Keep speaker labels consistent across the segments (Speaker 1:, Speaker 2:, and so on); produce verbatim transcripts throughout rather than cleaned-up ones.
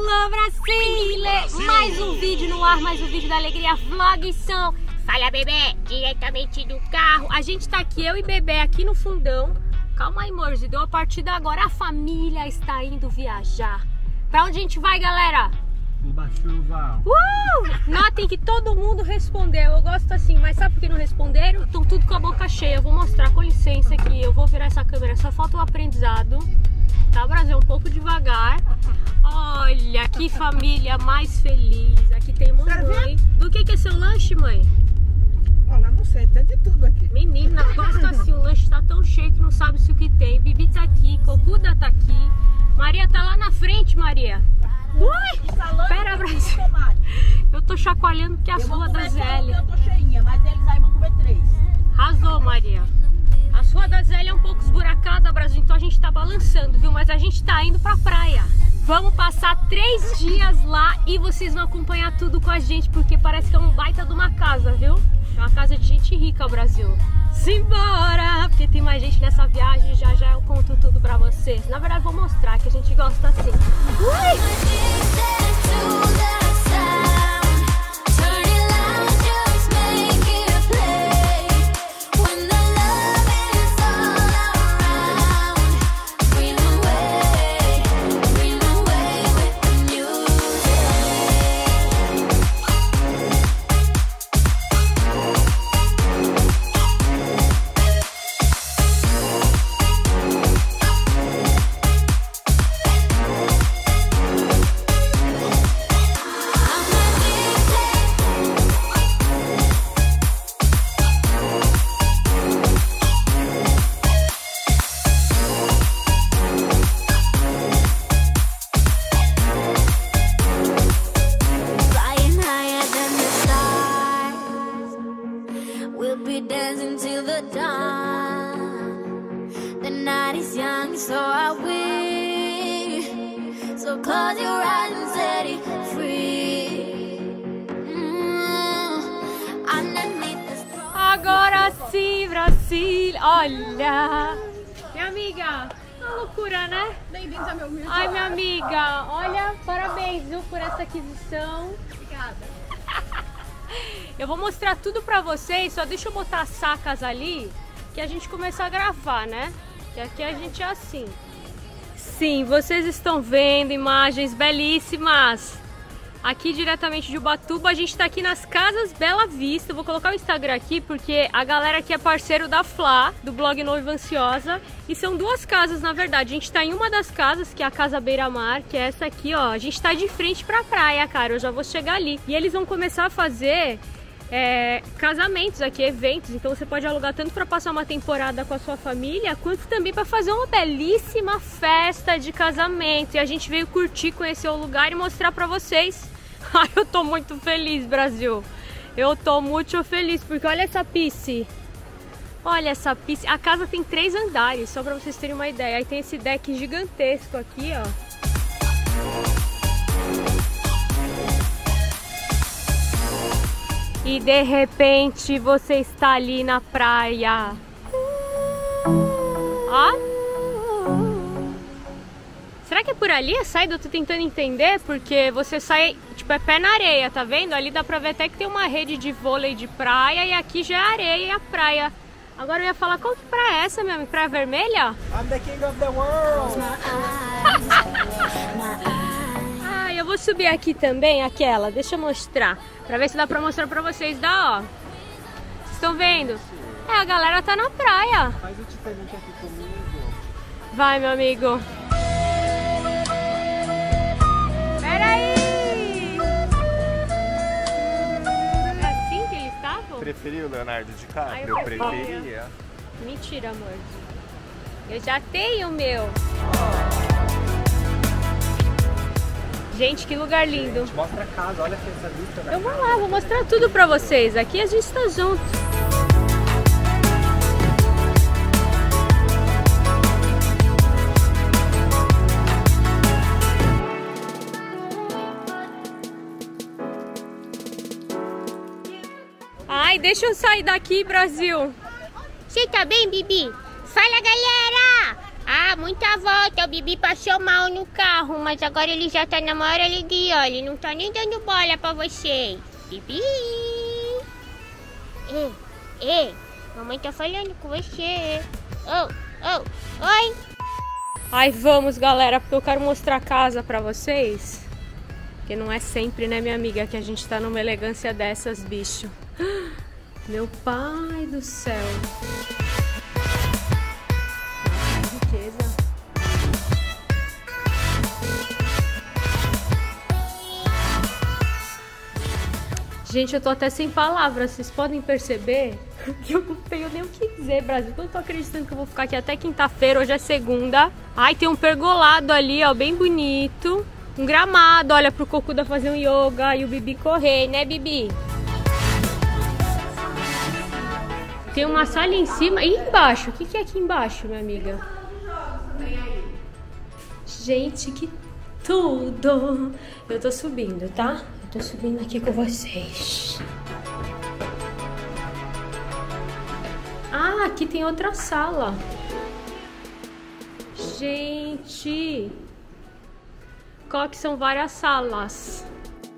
Speaker 1: Alô, Brasília! Mais um vídeo no ar, mais um vídeo da Alegria Vlogson. Fala, bebê, diretamente do carro. A gente tá aqui, eu e bebê, aqui no fundão. Calma aí, morzidão, a partir de agora a família está indo viajar. Pra onde a gente vai, galera?
Speaker 2: Ubatuba.
Speaker 1: Uh! Notem que todo mundo respondeu. Eu gosto assim, mas sabe por que não responderam? Estão tudo com a boca cheia. Eu vou mostrar, com licença, que eu vou virar essa câmera. Só falta o aprendizado. Tá, Brasil? Um pouco devagar. Olha, que família mais feliz. Aqui tem mamãe. Do que que é seu lanche, mãe?
Speaker 2: Olha, não sei, tem de tudo aqui.
Speaker 1: Menina, gosto assim. O lanche tá tão cheio que não sabe se o que tem. Bibi tá aqui, Cocuda tá aqui. Maria tá lá na frente, Maria. Ui! Pera, Brasil. Eu tô chacoalhando porque as ruas da Zélia.
Speaker 3: Eu tô cheinha, mas eles aí vão comer três.
Speaker 1: Arrasou, Maria. A sua da Zélia é um pouco esburacada, Brasil, então a gente tá balançando, viu? Mas a gente tá indo pra praia. Vamos passar três dias lá e vocês vão acompanhar tudo com a gente, porque parece que é um baita de uma casa, viu? É uma casa de gente rica, Brasil. Simbora! Porque tem mais gente nessa viagem, já já eu conto tudo pra vocês. Na verdade, vou mostrar que a gente gosta assim. Ui!
Speaker 4: Close your eyes and set it free. Mm, underneath the straw.
Speaker 1: Agora sim, Brasil. Olha, minha amiga, uma loucura, né?
Speaker 3: Bem-vindos ao meu vídeo.
Speaker 1: Ai, minha amiga, olha, parabéns, viu, por essa aquisição.
Speaker 3: Obrigada.
Speaker 1: Eu vou mostrar tudo pra vocês, só deixa eu botar as sacas ali, que a gente começa a gravar, né? Que aqui a gente é assim. Sim, vocês estão vendo imagens belíssimas. Aqui diretamente de Ubatuba, a gente tá aqui nas Casas Bela Vista. Eu vou colocar o Instagram aqui porque a galera aqui é parceiro da Flá, do blog Noiva Ansiosa. E são duas casas, na verdade. A gente tá em uma das casas, que é a Casa Beira Mar, que é essa aqui, ó. A gente tá de frente pra praia, cara. Eu já vou chegar ali. E eles vão começar a fazer é, casamentos aqui, eventos. Então você pode alugar tanto para passar uma temporada com a sua família, quanto também para fazer uma belíssima festa de casamento. E a gente veio curtir, conhecer o lugar e mostrar para vocês. Ai, eu tô muito feliz, Brasil. Eu tô muito feliz, porque olha essa piscina. Olha essa piscina. A casa tem três andares, só para vocês terem uma ideia. Aí tem esse deck gigantesco aqui, ó. E de repente você está ali na praia. Ó. Será que é por ali a saída? Eu tô tentando entender, porque você sai, tipo, é pé na areia, tá vendo? Ali dá pra ver até que tem uma rede de vôlei de praia e aqui já é areia e a praia. Agora eu ia falar, qual que praia é essa, minha amiga? Praia Vermelha?
Speaker 2: I'm the king of the world.
Speaker 1: Ah, eu vou subir aqui também, aquela, deixa eu mostrar. Pra ver se dá pra mostrar pra vocês, dá, ó. Vocês estão vendo? É, a galera tá na praia.
Speaker 2: Faz o Titanic aqui comigo.
Speaker 1: Vai, meu amigo. Pera aí! É assim que eles estavam?
Speaker 5: Preferiu o Leonardo DiCaprio?
Speaker 1: Ah,
Speaker 5: eu
Speaker 1: eu
Speaker 5: preferia.
Speaker 1: Mentira, amor. Eu já tenho o meu. Gente, que lugar lindo.
Speaker 2: Mostra a casa, olha aqui essa vista.
Speaker 1: Eu vou lá, vou mostrar tudo pra vocês. Aqui a gente tá junto. Ai, deixa eu sair daqui, Brasil. Você tá bem, Bibi? Fala, galera!
Speaker 5: Ah, muita volta. O Bibi passou mal no carro, mas agora ele já tá na maior alegria. Ele não tá nem dando bola pra vocês. Bibi! Ei, ei, mamãe tá falando com você. Oh, oh, oi!
Speaker 1: Ai, vamos, galera, porque eu quero mostrar a casa pra vocês. Porque não é sempre, né, minha amiga, que a gente tá numa elegância dessas, bicho. Meu pai do céu. Que riqueza. Gente, eu tô até sem palavras, vocês podem perceber que eu não tenho nem o que dizer, Brasil. Eu tô acreditando que eu vou ficar aqui até quinta-feira, hoje é segunda. Ai, tem um pergolado ali, ó, bem bonito. Um gramado, olha, pro Cocuda fazer um yoga e o Bibi correr, né, Bibi? Tem uma sala em cima e embaixo. O que que é aqui embaixo, minha amiga? Gente, que tudo! Eu tô subindo, tá? Eu tô subindo aqui com vocês. Ah, aqui tem outra sala. Gente, qual que são várias salas?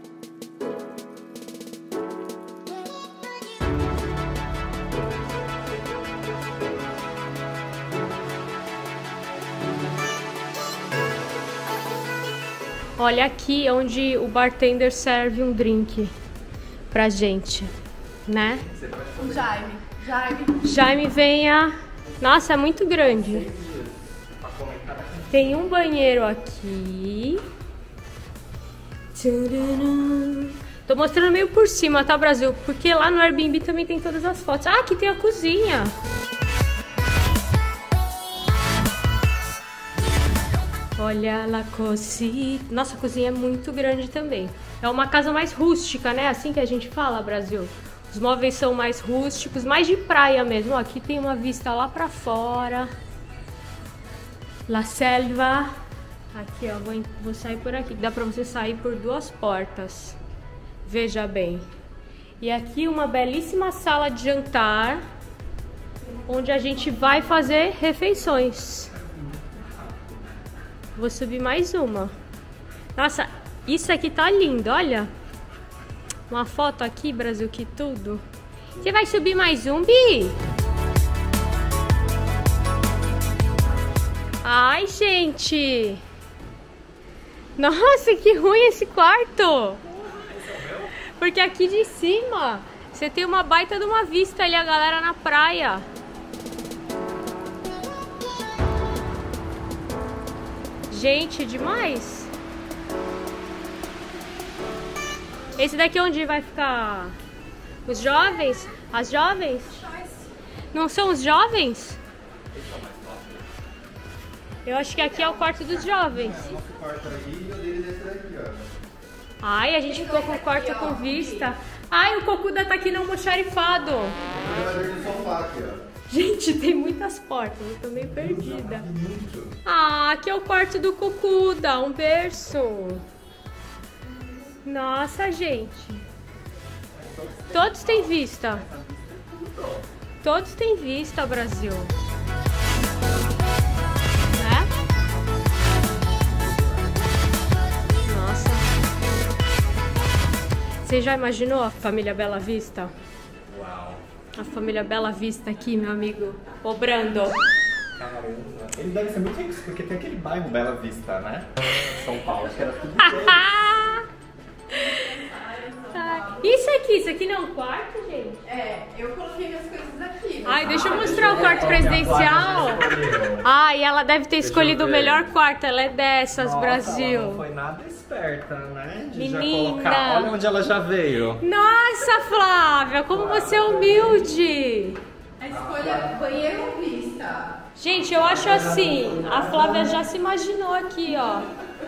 Speaker 1: Olha aqui onde o bartender serve um drink pra gente, né?
Speaker 3: O Jaime. Jaime.
Speaker 1: Jaime, venha. Nossa, é muito grande. Tem um banheiro aqui. Tô mostrando meio por cima, tá, Brasil? Porque lá no Airbnb também tem todas as fotos. Ah, aqui tem a cozinha. Olha a cozinha. Nossa, a cozinha é muito grande também. É uma casa mais rústica, né? Assim que a gente fala, Brasil. Os móveis são mais rústicos, mais de praia mesmo. Ó, aqui tem uma vista lá pra fora. La selva. Aqui, ó, vou, vou sair por aqui. Dá pra você sair por duas portas. Veja bem. E aqui uma belíssima sala de jantar, onde a gente vai fazer refeições. Vou subir mais uma. Nossa, isso aqui tá lindo, olha. Uma foto aqui, Brasil, que tudo. Você vai subir mais um, Bi? Ai, gente. Nossa, que ruim esse quarto. Porque aqui de cima você tem uma baita de uma vista ali, a galera na praia. Gente, demais. Esse daqui é onde vai ficar os jovens? As jovens? Não são os jovens? Eu acho que aqui é o quarto dos jovens. Ai, a gente ficou com o quarto com vista. Ai, o Cocuda tá aqui no almoxarifado. Gente, tem muitas portas, eu tô meio perdida. Ah, aqui é o quarto do Cocuda, um berço. Nossa, gente. Todos têm vista. Todos têm vista, Brasil. Né? Nossa. Você já imaginou a família Bela Vista?
Speaker 2: Uau.
Speaker 1: A família Bela Vista aqui, meu amigo. Ô, Brando.
Speaker 2: Caramba. Ele deve ser muito rico, porque tem aquele bairro Bela Vista, né? São Paulo, que era tudo
Speaker 1: Isso aqui, isso aqui não é um quarto, gente?
Speaker 3: É, eu coloquei minhas coisas aqui.
Speaker 1: Ai, deixa eu mostrar o quarto presidencial. Ai, ela deve ter escolhido o melhor quarto. Ela é dessas,
Speaker 2: Nossa,
Speaker 1: Brasil.
Speaker 2: ela não foi nada esperta, né? De já
Speaker 1: Menina.
Speaker 2: colocar. Olha onde ela já veio.
Speaker 1: Nossa, Flávia, como você é humilde.
Speaker 3: A escolha banheiro ou vista?
Speaker 1: Gente, eu acho assim, a Flávia já se imaginou aqui, ó.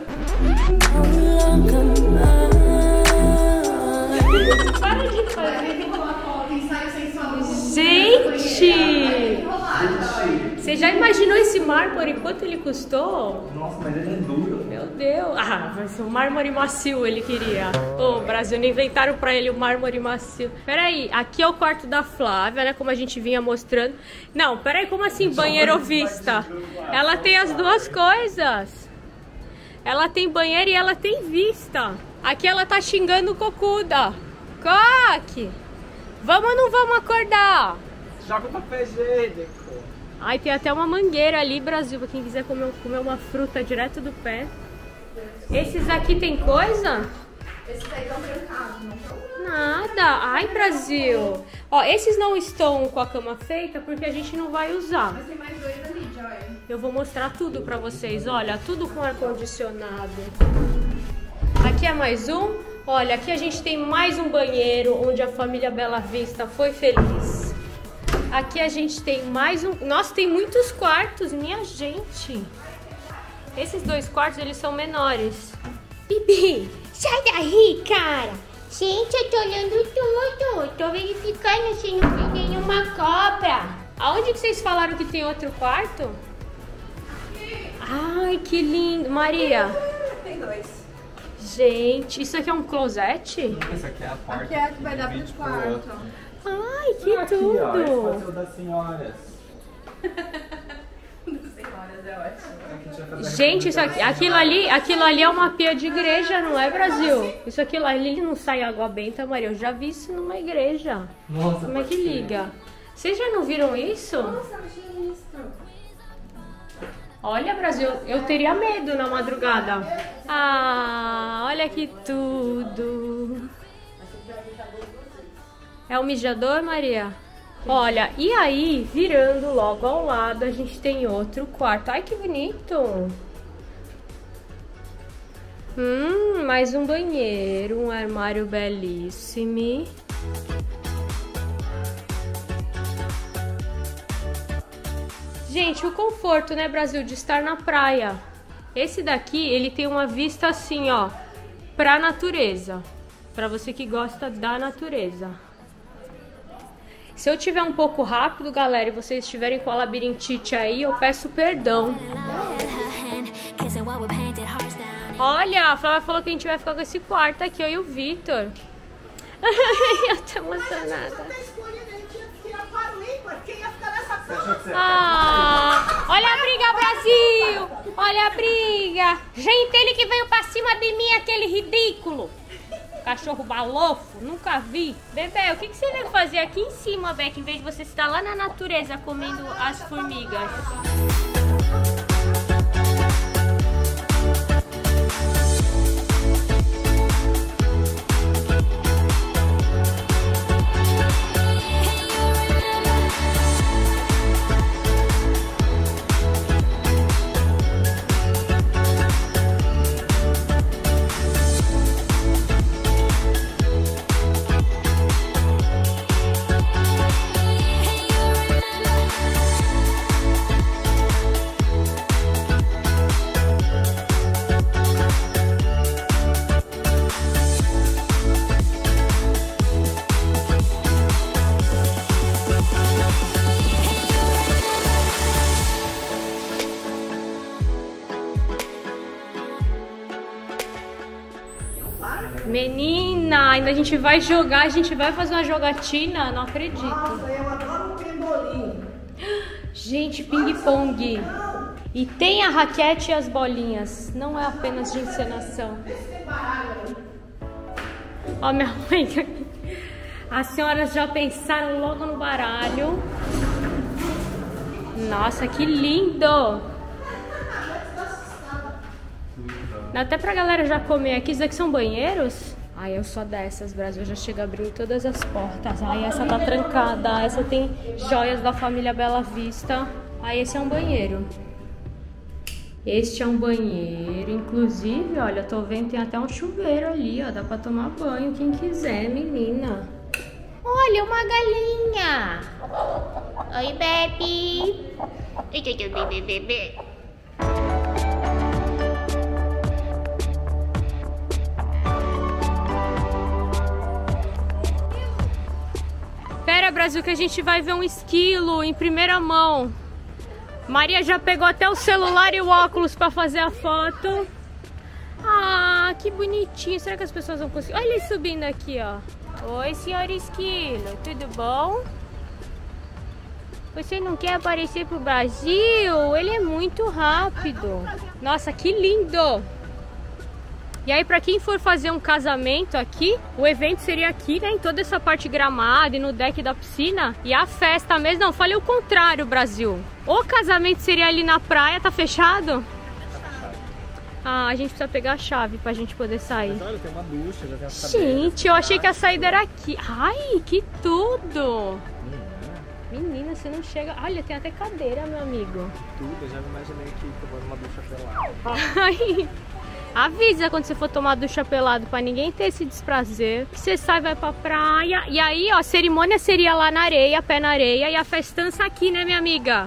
Speaker 1: Para de fazer.
Speaker 3: Ensaio sensual.
Speaker 1: Gente! Você já imaginou esse mármore? Quanto ele custou?
Speaker 2: Nossa, mas ele é duro.
Speaker 1: Meu Deus. Ah, vai ser um mármore macio ele queria. Ô, oh, Brasil, não inventaram pra ele o mármore macio. Peraí, aqui é o quarto da Flávia, né? Como a gente vinha mostrando. Não, peraí, como assim banheiro ou vista? Ela tem as duas coisas. Ela tem banheiro e ela tem vista. Aqui ela tá xingando o Cocuda. Coque! Vamos ou não vamos acordar?
Speaker 2: Joga o papel higiênico.
Speaker 1: Ai, tem até uma mangueira ali, Brasil, pra quem quiser comer, comer uma fruta direto do pé. Esses aqui tem coisa?
Speaker 3: Esses aí estão trancados, não estão?
Speaker 1: Nada. Ai, Brasil. Ó, esses não estão com a cama feita porque a gente não vai usar.
Speaker 3: Mas tem mais dois ali, Joy.
Speaker 1: Eu vou mostrar tudo pra vocês. Olha, tudo com ar-condicionado. Aqui é mais um. Olha, aqui a gente tem mais um banheiro onde a família Bela Vista foi feliz. Aqui a gente tem mais um... Nossa, tem muitos quartos, minha gente. Esses dois quartos, eles são menores.
Speaker 5: Bibi, sai daí, cara. Gente, eu tô olhando tudo. Tô verificando se não tem nenhuma cobra.
Speaker 1: Aonde que vocês falaram que tem outro quarto? Ai, que lindo. Maria.
Speaker 3: Tem dois.
Speaker 1: Gente, isso aqui é um closet?
Speaker 2: Essa aqui é a porta.
Speaker 3: Aqui é a que vai dar pro quarto.
Speaker 1: Ai, que
Speaker 2: aqui,
Speaker 1: tudo.
Speaker 2: Ó, esse pode ser o das senhoras.
Speaker 3: Das senhoras é ótimo.
Speaker 1: Gente, isso aqui, aquilo ali, aquilo ali é uma pia de igreja, não é, Brasil? Isso aqui ali não sai água benta, Maria. Eu já vi isso numa igreja.
Speaker 2: Nossa,
Speaker 1: Como é que liga? Vocês já não viram isso?
Speaker 3: Nossa, achei isso.
Speaker 1: Olha, Brasil, eu teria medo na madrugada. Ah, olha que tudo. É o mijador, Maria? Olha, e aí, virando logo ao lado, a gente tem outro quarto. Ai, que bonito. Hum, mais um banheiro, um armário belíssimo. Gente, o conforto, né, Brasil, de estar na praia. Esse daqui, ele tem uma vista assim, ó, pra natureza. Pra você que gosta da natureza. Se eu tiver um pouco rápido, galera, e vocês estiverem com a labirintite aí, eu peço perdão. Olha, a Flávia falou que a gente vai ficar com esse quarto aqui, eu e o Vitor. Eu tô emocionada. Ah, olha a briga, Brasil! Olha a briga! Gente, ele que veio pra cima de mim, aquele ridículo! Cachorro balofo, nunca vi. Bebê, o que, que você vai fazer aqui em cima, Beck, em vez de você estar lá na natureza comendo as formigas? Menina, ainda a gente vai jogar, a gente vai fazer uma jogatina, não acredito.
Speaker 6: Nossa, eu adoro um pimbolinho.
Speaker 1: Gente, ping-pong. E tem a raquete e as bolinhas, não é apenas de encenação. Ó, minha mãe, as senhoras já pensaram logo no baralho. Nossa, que lindo! Dá até pra galera já comer aqui. Isso daqui são banheiros? Ai, eu sou dessas, Brasil. Já chega abrindo todas as portas. Ai, essa tá trancada. Essa tem joias da família Bela Vista. Ai, esse é um banheiro. Este é um banheiro. Inclusive, olha, eu tô vendo, tem até um chuveiro ali, ó. Dá pra tomar banho, quem quiser, menina.
Speaker 5: Olha, uma galinha. Oi, Bebe. Oi, bebê, bebê.
Speaker 1: Pera, Brasil, que a gente vai ver um esquilo em primeira mão. Maria já pegou até o celular e o óculos pra fazer a foto. Ah, que bonitinho. Será que as pessoas vão conseguir? Olha ele subindo aqui, ó. Oi, senhor Esquilo. Tudo bom? Você não quer aparecer pro Brasil? Ele é muito rápido. Nossa, que lindo. E aí, pra quem for fazer um casamento aqui, o evento seria aqui, né? Em toda essa parte gramada e no deck da piscina. E a festa mesmo, não, falei o contrário, Brasil. O casamento seria ali na praia, tá fechado? Ah, a gente precisa pegar a chave pra gente poder sair.
Speaker 2: Mas olha, tem uma ducha, já tem as cadeiras.
Speaker 1: Gente, eu achei que a saída era aqui. Ai, que tudo! Menina, você não chega... Olha, tem até cadeira, meu amigo.
Speaker 2: Tudo, eu já me imaginei aqui tomando uma ducha pelada.
Speaker 1: Ai... Avisa quando você for tomar ducha pelado pra ninguém ter esse desprazer. Você sai, vai pra praia. E aí, ó, a cerimônia seria lá na areia, pé na areia. E a festança aqui, né, minha amiga?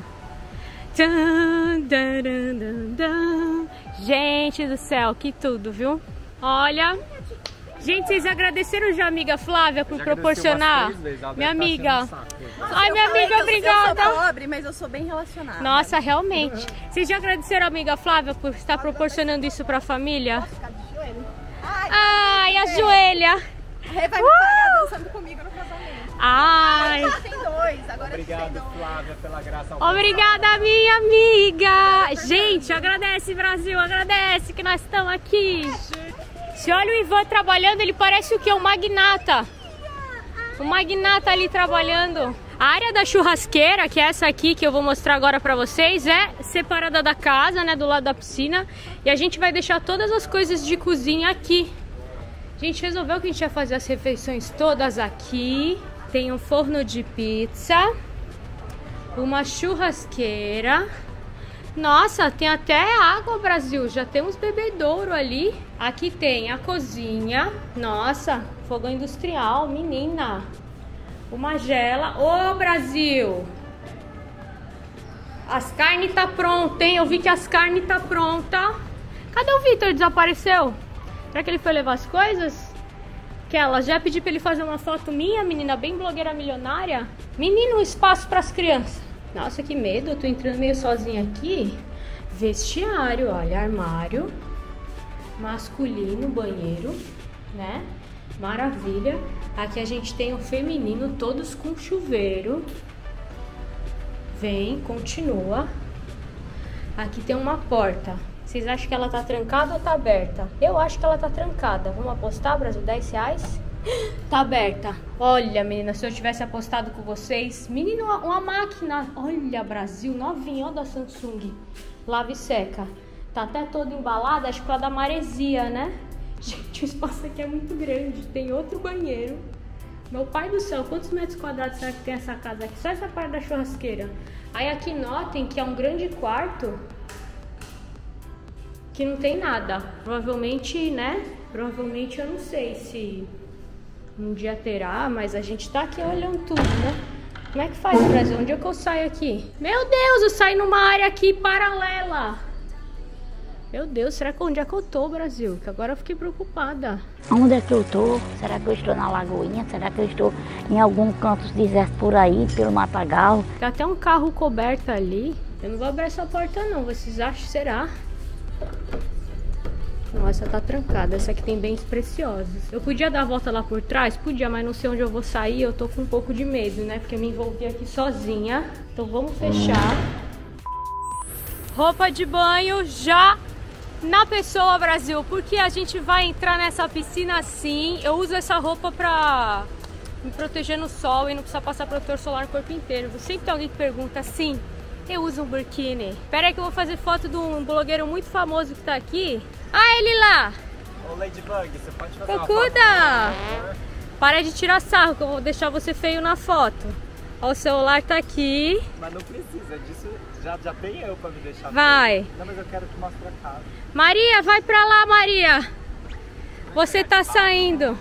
Speaker 1: Gente do céu, que tudo, viu? Olha... Gente, vocês agradeceram já a amiga Flávia por proporcionar? Vezes, minha amiga.
Speaker 3: Nossa,
Speaker 1: Ai, minha amiga, obrigada.
Speaker 3: Eu sou pobre, mas eu sou bem relacionada.
Speaker 1: Nossa, realmente. Vocês já agradeceram a amiga Flávia por estar proporcionando isso pra família?
Speaker 3: Posso ficar de joelho? Ai,
Speaker 1: Ai, ajoelha.
Speaker 3: Rê vai me pagar dançando comigo no casamento.
Speaker 1: Ai.
Speaker 3: Já tem dois, agora
Speaker 2: Obrigado,
Speaker 3: tem dois.
Speaker 2: Flávia, pela graça.
Speaker 1: Obrigada, minha amiga. Gente, agradece, Brasil, agradece que nós estamos aqui. Se olha o Ivan trabalhando, ele parece o quê? Um magnata. Um magnata ali trabalhando. A área da churrasqueira, que é essa aqui que eu vou mostrar agora pra vocês, é separada da casa, né, do lado da piscina. E a gente vai deixar todas as coisas de cozinha aqui. A gente resolveu que a gente ia fazer as refeições todas aqui. Tem um forno de pizza, uma churrasqueira. Nossa, tem até água, Brasil. Já temos bebedouro ali. Aqui tem a cozinha. Nossa, fogão industrial, menina. Uma gela. Ô, Brasil! As carnes tá pronta, hein? Eu vi que as carnes tá pronta. Cadê o Vitor? Desapareceu? Será que ele foi levar as coisas? Aquela, já pedi pra ele fazer uma foto minha, menina, bem blogueira milionária. Menino, um espaço pras crianças. Nossa, que medo, eu tô entrando meio sozinha aqui. Vestiário, olha, armário masculino, banheiro, né? Maravilha. Aqui a gente tem o feminino, todos com chuveiro. Vem, continua. Aqui tem uma porta. Vocês acham que ela tá trancada ou tá aberta? Eu acho que ela tá trancada. Vamos apostar, Brasil? dez reais? Tá aberta. Olha, menina, se eu tivesse apostado com vocês. Menino, uma, uma máquina. Olha, Brasil, novinha, ó, da Samsung. Lava e seca. Tá até toda embalada, acho que é da maresia, né? Gente, o espaço aqui é muito grande. Tem outro banheiro. Meu pai do céu, quantos metros quadrados será que tem essa casa aqui? Só essa parte da churrasqueira. Aí aqui notem que é um grande quarto que não tem nada. Provavelmente, né? Provavelmente eu não sei se um dia terá, mas a gente tá aqui olhando tudo, né? Como é que faz, Brasil? Onde é que eu saio aqui? Meu Deus, eu saio numa área aqui paralela. Meu Deus, será que onde é que eu tô, Brasil? Que agora eu fiquei preocupada.
Speaker 7: Onde é que eu tô? Será que eu estou na Lagoinha? Será que eu estou em algum canto deserto por aí, pelo Matagal?
Speaker 1: Tem até um carro coberto ali. Eu não vou abrir essa porta não, vocês acham? Será? Nossa, tá trancada. Essa aqui tem bens preciosos. Eu podia dar a volta lá por trás? Podia, mas não sei onde eu vou sair. Eu tô com um pouco de medo, né? Porque eu me envolvi aqui sozinha. Então vamos fechar. Roupa de banho já na pessoa, Brasil. Porque a gente vai entrar nessa piscina assim. Eu uso essa roupa pra me proteger no sol e não precisar passar protetor solar no corpo inteiro. Sempre tem alguém que pergunta assim. Eu uso um biquíni. Pera aí que eu vou fazer foto de um blogueiro muito famoso que tá aqui. Ah, ele lá!
Speaker 2: Ô Ladybug, você pode fazer
Speaker 1: Cocuda!
Speaker 2: uma foto?
Speaker 1: Para de tirar sarro que eu vou deixar você feio na foto. Ó, o celular tá aqui.
Speaker 2: Mas não precisa disso, já, já tem eu pra me deixar
Speaker 1: Vai.
Speaker 2: feio. Não, mas eu quero te mostrar a casa.
Speaker 1: Maria, vai pra lá, Maria! Você tá saindo.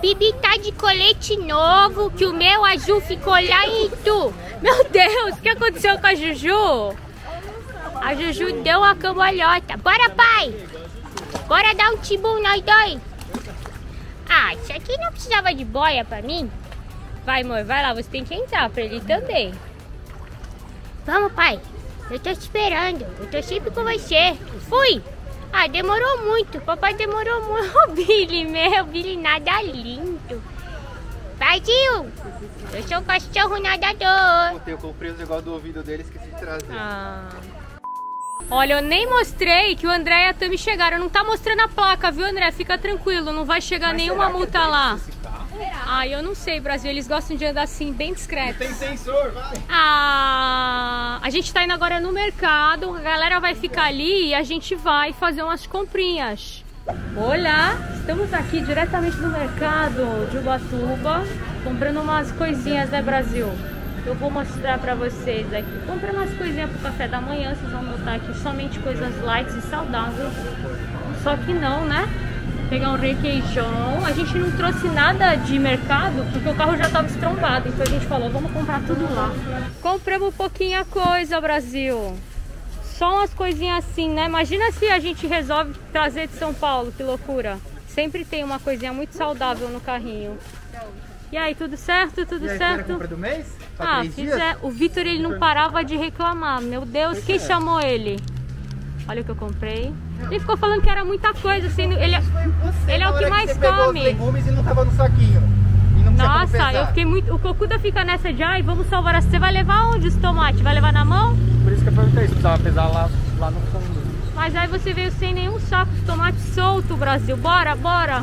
Speaker 5: Bibi tá de colete novo, que o meu azul ficou lá em tu.
Speaker 1: Meu Deus, o que aconteceu com a Juju?
Speaker 5: A Juju deu uma cambalhota. Bora, pai! Bora dar um tibum nós dois. Ah, isso aqui não precisava de boia pra mim.
Speaker 1: Vai, amor, vai lá, você tem que entrar pra ele também.
Speaker 5: Vamos, pai. Eu tô te esperando. Eu tô sempre com você. Fui! Ah, demorou muito. Papai demorou muito. O Billy, meu. Billy nada lindo. Partiu! Eu sou um cachorro nadador.
Speaker 2: Eu comprei os negócios do ouvido dele, esqueci de trazer.
Speaker 1: Ah. Olha, eu nem mostrei que o André e a Tami chegaram. Não tá mostrando a placa, viu, André? Fica tranquilo, não vai chegar Mas nenhuma multa é lá. Ah, eu não sei, Brasil. Eles gostam de andar assim, bem discreto.
Speaker 2: Tem sensor, vai.
Speaker 1: Ah, a gente tá indo agora no mercado. A galera vai ficar ali e a gente vai fazer umas comprinhas. Olá, estamos aqui diretamente no mercado de Ubatuba, comprando umas coisinhas, né, Brasil? Eu vou mostrar pra vocês aqui. Comprando umas coisinhas pro café da manhã. Vocês vão notar aqui somente coisas light e saudáveis. Só que não, né? Pegar um requeijão. A gente não trouxe nada de mercado porque o carro já estava estrombado. Então a gente falou, vamos comprar tudo lá. Compramos pouquinha coisa, Brasil. Só umas coisinhas assim, né? Imagina se a gente resolve trazer de São Paulo, que loucura. Sempre tem uma coisinha muito saudável no carrinho. E aí, tudo certo? Tudo
Speaker 2: e aí,
Speaker 1: certo?
Speaker 2: Compra do mês? Só
Speaker 1: ah,
Speaker 2: três
Speaker 1: fizer.
Speaker 2: dias?
Speaker 1: O Vitor, ele não parava de reclamar. Meu Deus, quem chamou ele? Olha o que eu comprei. Ele ficou falando que era muita coisa, assim, ele, ele é o que mais come.
Speaker 2: Os legumes e não tava no saquinho. E não
Speaker 1: Nossa, eu fiquei muito... O Cocuda fica nessa de, ai, vamos salvar a... Você vai levar onde os tomates? Vai levar na mão?
Speaker 2: Por isso que eu perguntei se precisava pesar lá, lá no fundo.
Speaker 1: Mas aí você veio sem nenhum saco de tomate solto, Brasil. Bora, bora.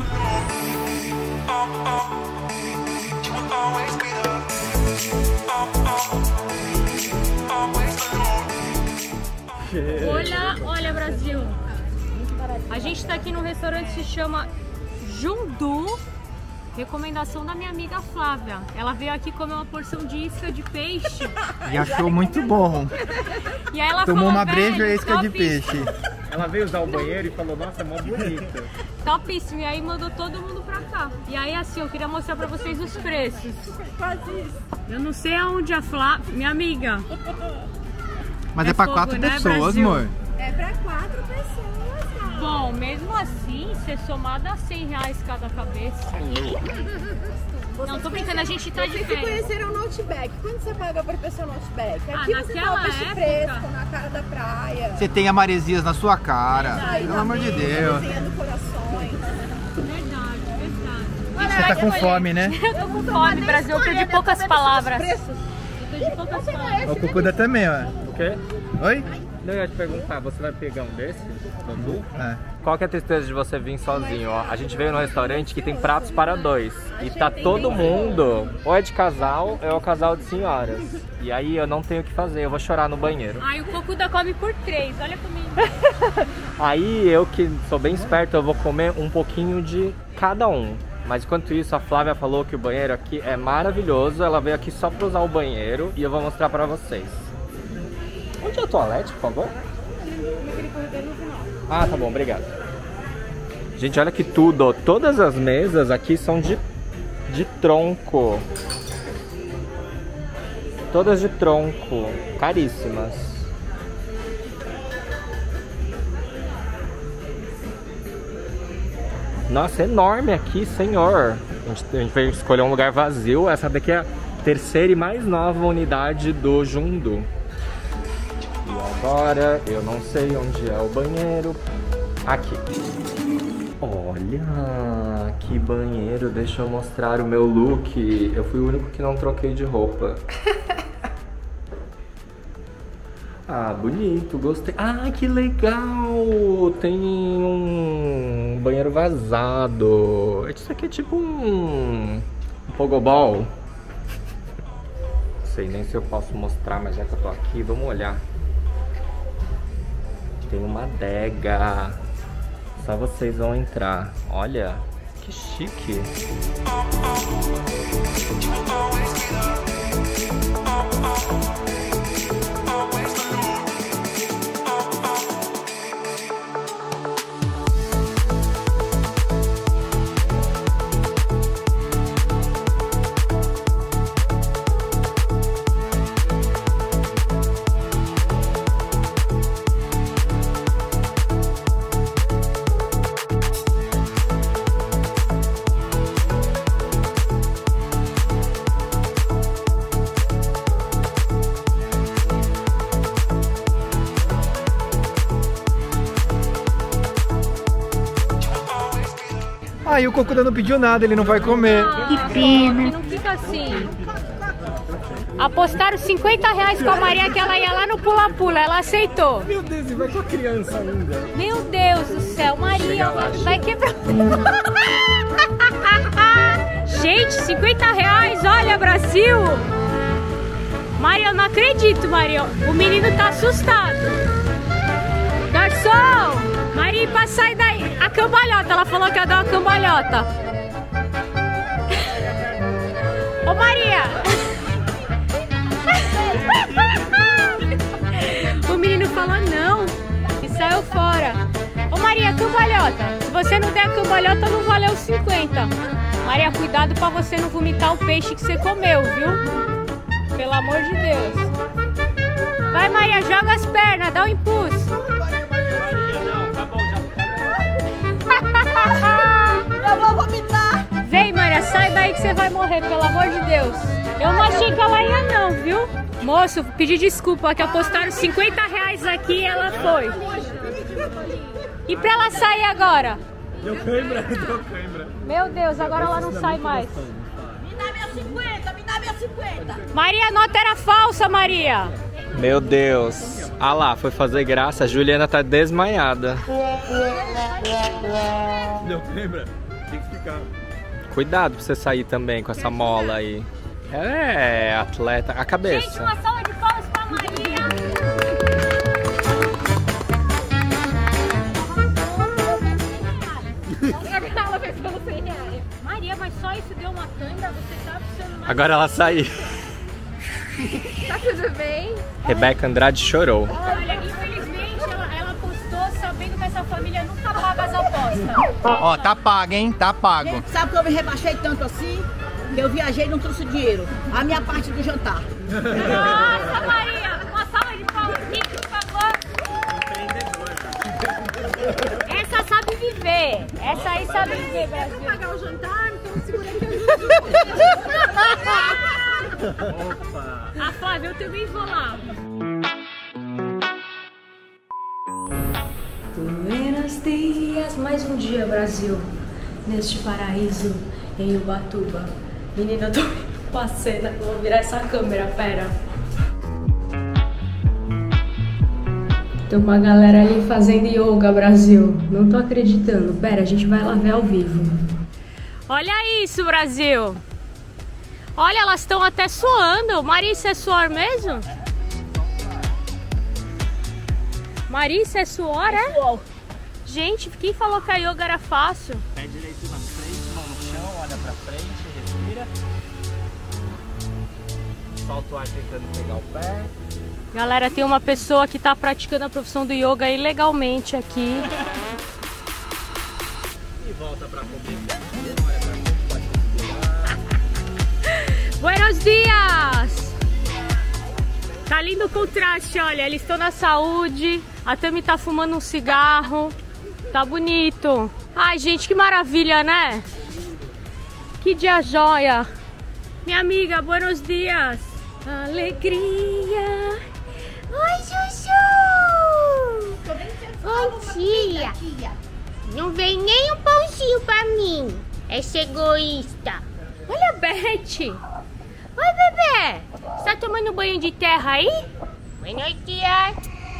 Speaker 1: Olha, olha, Brasil. A gente tá aqui num restaurante que se chama Jundu. Recomendação da minha amiga Flávia. Ela veio aqui comer uma porção de isca de peixe.
Speaker 2: E achou muito bom.
Speaker 1: E aí ela
Speaker 2: Tomou
Speaker 1: falou,
Speaker 2: uma breja e isca de
Speaker 1: topíssimo.
Speaker 2: peixe. Ela veio usar o banheiro e falou, nossa, é mó bonito.
Speaker 1: Topíssimo. E aí mandou todo mundo pra cá. E aí assim, eu queria mostrar pra vocês os preços.
Speaker 3: Quase isso.
Speaker 1: Eu não sei aonde a Flávia... Minha amiga.
Speaker 2: Mas
Speaker 1: É
Speaker 2: é, pra
Speaker 1: fogo,
Speaker 2: quatro
Speaker 1: né,
Speaker 2: pessoas,
Speaker 1: Brasil?
Speaker 2: amor.
Speaker 3: É pra quatro pessoas, cara.
Speaker 1: Bom, mesmo assim, ser somado a cem reais cada cabeça. Não, tô brincando, a gente tá de
Speaker 3: Vocês se
Speaker 1: férias.
Speaker 3: conheceram no Outback. Quanto você paga por pessoa no Outback?
Speaker 1: Ah,
Speaker 3: Aqui você
Speaker 1: naquela
Speaker 3: tá peixe
Speaker 1: época-
Speaker 3: fresco, na cara da praia.
Speaker 2: Você tem a maresias na sua cara.
Speaker 3: Aí
Speaker 2: Pelo amor de
Speaker 3: também,
Speaker 2: Deus.
Speaker 3: desenhando corações.
Speaker 1: Verdade, verdade.
Speaker 2: Você tá com fome, né?
Speaker 1: Eu tô com fome, Brasil, eu tô de poucas palavras. Eu tô de poucas palavras.
Speaker 2: O Cucuda também, ó.
Speaker 8: O quê?
Speaker 2: Oi?
Speaker 8: Não, eu ia te perguntar, você vai pegar um desse, bambu?
Speaker 2: É.
Speaker 8: Qual que é a tristeza de você vir sozinho? Ó, a gente veio no restaurante que tem pratos para dois. E tá todo mundo, ou é de casal, ou é o casal de senhoras. E aí eu não tenho o que fazer, eu vou chorar no banheiro.
Speaker 1: Ai, o Cocuda come por três, olha comigo.
Speaker 8: Aí eu que sou bem esperto, eu vou comer um pouquinho de cada um. Mas enquanto isso, a Flávia falou que o banheiro aqui é maravilhoso. Ela veio aqui só pra usar o banheiro e eu vou mostrar pra vocês. Onde é o toalete, por favor? Ah, tá bom, obrigado. Gente, olha que tudo. Todas as mesas aqui são de, de tronco. Todas de tronco. Caríssimas. Nossa, é enorme aqui, senhor. A gente, a gente veio escolher um lugar vazio. Essa daqui é a terceira e mais nova unidade do Jundu. E agora, eu não sei onde é o banheiro. Aqui. Olha, que banheiro. Deixa eu mostrar o meu look. Eu fui o único que não troquei de roupa. Ah, bonito, gostei. Ah, que legal! Tem um banheiro vazado. Isso aqui é tipo um, um pogobol. Não sei nem se eu posso mostrar, mas já que eu tô aqui, vamos olhar. Tem uma adega. Só vocês vão entrar. Olha, que chique.
Speaker 9: Aí o Cocuda não pediu nada, ele não vai comer.
Speaker 1: Ah,
Speaker 7: Que pena.
Speaker 1: Não fica assim. Apostaram cinquenta reais com a Maria que ela ia lá no pula-pula, ela aceitou.
Speaker 8: Meu Deus, e vai com a criança ainda.
Speaker 1: Meu Deus do céu, Maria, vai quebrar. Gente, cinquenta reais, olha, Brasil. Maria, eu não acredito, Maria. O menino tá assustado. Garçom, Maria, pra sair daí. A cambalhota, ela falou que ia dar uma cambalhota. Ô, Maria. O menino falou não e saiu fora. Ô Maria, cambalhota. Se você não der a cambalhota, não valeu os cinquenta. Maria, cuidado pra você não vomitar o peixe que você comeu, viu? Pelo amor de Deus. Vai, Maria, joga as pernas, dá um impulso.
Speaker 3: Eu vou vomitar.
Speaker 1: Vem, Maria, sai daí que você vai morrer, pelo amor de Deus. Eu não achei que ela ia não, viu? Moço, pedi desculpa que apostaram cinquenta reais aqui e ela foi. E pra ela sair agora?
Speaker 8: Deu cãibra, deu cãibra.
Speaker 1: Meu Deus, agora ela não sai mais.
Speaker 3: Me dá minha cinquenta, me dá minha cinquenta.
Speaker 1: Maria, a nota era falsa, Maria.
Speaker 8: Meu Deus. Ah lá, foi fazer graça. A Juliana tá desmaiada. Deu cãibra? Tem que ficar. Cuidado pra você sair também com essa mola aí. Ela é atleta. A cabeça.
Speaker 1: Gente, uma salva de palmas pra Maria. Maria, mas só isso deu uma câimbra? Você sabe que você não...
Speaker 8: Agora ela saiu.
Speaker 3: Tá tudo bem?
Speaker 8: Rebeca Andrade chorou.
Speaker 1: Olha, infelizmente ela, ela postou sabendo que essa família nunca paga as apostas.
Speaker 9: Ó, tá pago, hein? Tá pago.
Speaker 6: Gente, sabe que eu me rebaixei tanto assim? Que eu viajei e não trouxe dinheiro. A minha parte do jantar.
Speaker 1: Nossa, Maria, uma salva de palmas aqui, por favor. Essa sabe viver. Essa aí sabe viver, Brasil.
Speaker 3: Pagar o jantar, então segura aqui.
Speaker 8: Opa!
Speaker 1: A Flávia, eu também vou lá. Buenos dias, mais um dia, Brasil, neste paraíso em Ubatuba. Menina, eu tô com a cena, vou virar essa câmera, pera. Tem uma galera ali fazendo yoga, Brasil. Não tô acreditando. Pera, a gente vai lá ver ao vivo. Olha isso, Brasil. Olha, elas estão até suando. Marissa, é suor mesmo? Marissa, é suor, é?
Speaker 6: Suor.
Speaker 1: Gente, quem falou que a yoga era fácil?
Speaker 8: Pé direito na frente, mão no chão, olha pra frente, respira. Solta o ar tentando pegar o pé.
Speaker 1: Galera, tem uma pessoa que tá praticando a profissão do yoga ilegalmente aqui.
Speaker 8: E volta pra comer.
Speaker 1: Buenos dias! Tá lindo o contraste, olha. Eles estão na saúde. A Tami tá fumando um cigarro. Tá bonito. Ai, gente, que maravilha, né? Que dia joia. Minha amiga, buenos dias. Alegria.
Speaker 5: Oi, Chuchu! Bom dia! Não vem nem um pãozinho pra mim, essa egoísta.
Speaker 1: Olha a Beth. Oi, bebê. Você tá tomando banho de terra aí?
Speaker 5: Buenos dias!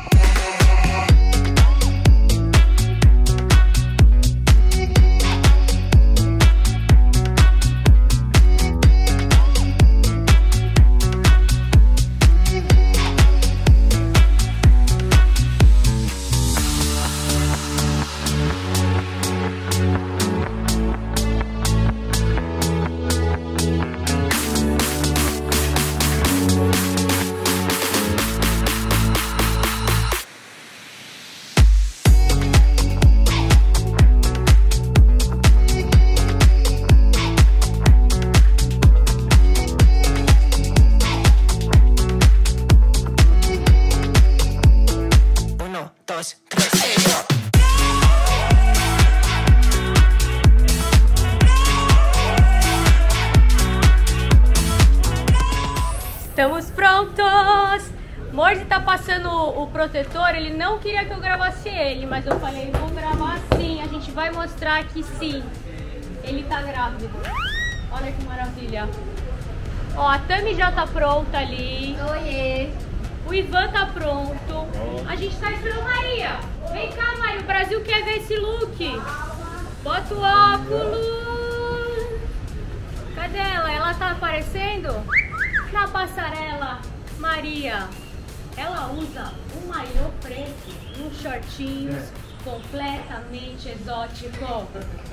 Speaker 1: Estamos prontos! Mordi tá passando o protetor, ele não queria que eu gravasse ele, mas eu falei, vou gravar sim, a gente vai mostrar que sim, ele tá grávido. Olha que maravilha. Ó, a Tami já tá pronta ali. Oiê. O Ivan tá pronto. A gente tá esperando Maria. Vem cá, Maria. O Brasil quer ver esse look. Bota o óculos. Cadê ela? Ela tá aparecendo? Na passarela. Maria. Ela usa um maiô preto, uns shortinhos completamente exótico.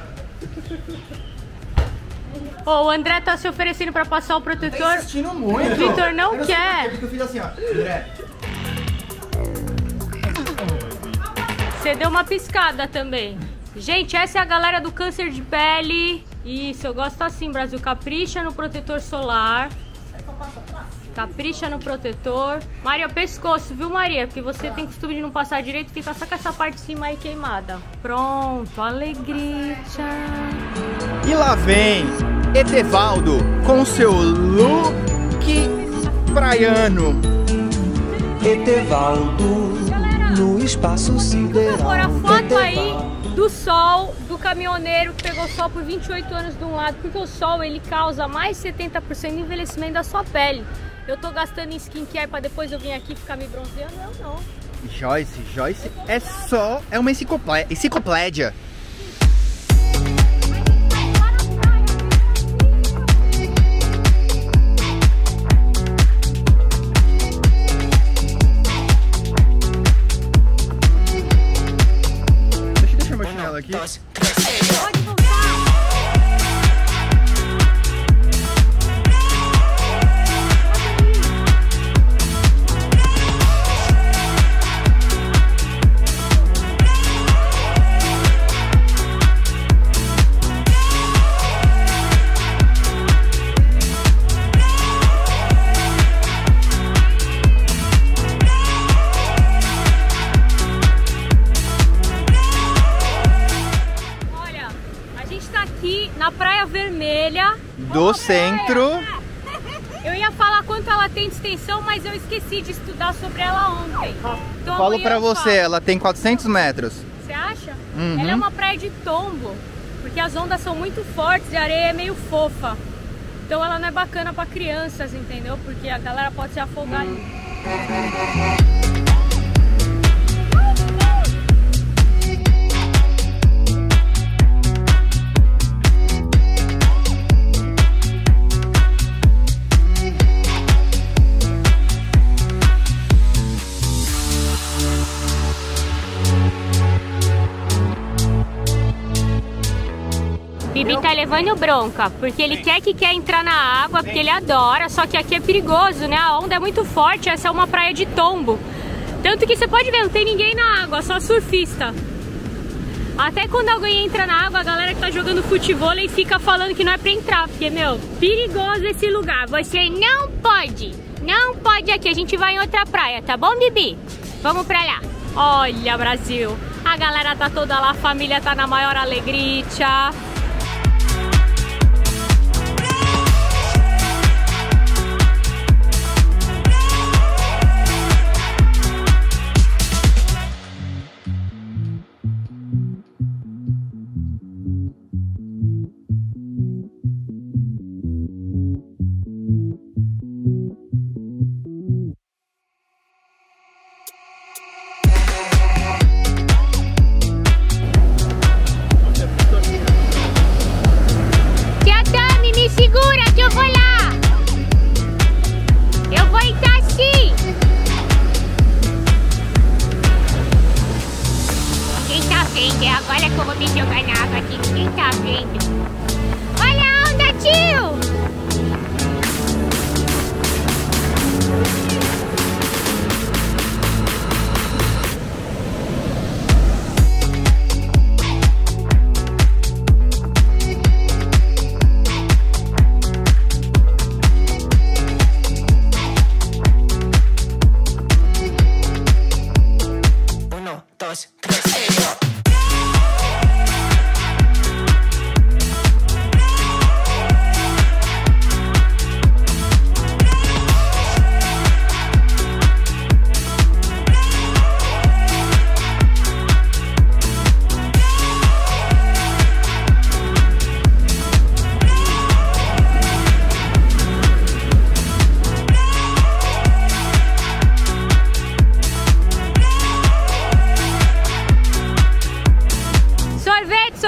Speaker 1: Oh, o André tá se oferecendo pra passar o protetor.
Speaker 9: Tá insistindo muito.
Speaker 1: O Vitor não,
Speaker 9: não
Speaker 1: quer.
Speaker 9: Porque eu fiz assim, ó. André.
Speaker 1: Você deu uma piscada também. Gente, essa é a galera do câncer de pele. Isso, eu gosto assim, Brasil. Capricha no protetor solar. Capricha no protetor. Maria, pescoço, viu, Maria? Porque você tem costume de não passar direito, fica só com essa parte de cima aí queimada. Pronto, alegria.
Speaker 9: E lá vem Etevaldo com seu look praiano.
Speaker 10: Etevaldo no espaço sideral.
Speaker 1: Vou pôr a foto aí do sol, do caminhoneiro que pegou sol por vinte e oito anos de um lado, porque o sol ele causa mais de setenta por cento de envelhecimento da sua pele. Eu tô gastando em skincare pra depois eu vir aqui ficar me bronzeando? Não, não.
Speaker 9: Joyce, Joyce é só, é uma enciclopé- enciclopédia. Deixa eu deixar meu chinelo aqui.
Speaker 1: Pode voltar. Na Praia Vermelha
Speaker 9: Do centro.
Speaker 1: Eu ia falar quanto ela tem de extensão, mas eu esqueci de estudar sobre ela ontem. Então,
Speaker 9: Falo
Speaker 1: amanhã
Speaker 9: pra
Speaker 1: eu
Speaker 9: você,
Speaker 1: falo.
Speaker 9: ela tem quatrocentos metros.
Speaker 1: Você acha?
Speaker 9: Uhum.
Speaker 1: Ela é uma praia de tombo, porque as ondas são muito fortes e a areia é meio fofa. Então ela não é bacana pra crianças, entendeu? Porque a galera pode se afogar ali. Bibi tá levando bronca, porque ele quer que quer entrar na água, porque ele adora, só que aqui é perigoso, né? A onda é muito forte, essa é uma praia de tombo. Tanto que você pode ver, não tem ninguém na água, só surfista. Até quando alguém entra na água, a galera que tá jogando futevôlei fica falando que não é pra entrar, porque, meu, perigoso esse lugar. Você não pode, não pode aqui, a gente vai em outra praia, tá bom, Bibi? Vamos pra lá. Olha, Brasil, a galera tá toda lá, a família tá na maior alegria. Segura que eu vou lá. Eu vou entrar assim. Quem tá vendo? É agora que eu vou me jogar na água aqui. Quem tá vendo? Olha a onda, tio.